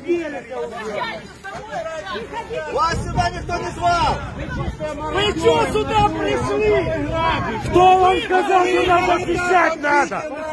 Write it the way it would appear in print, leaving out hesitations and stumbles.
Вас сюда никто не звал! Вы что сюда пришли? Кто вам сказал, что нам похищать надо?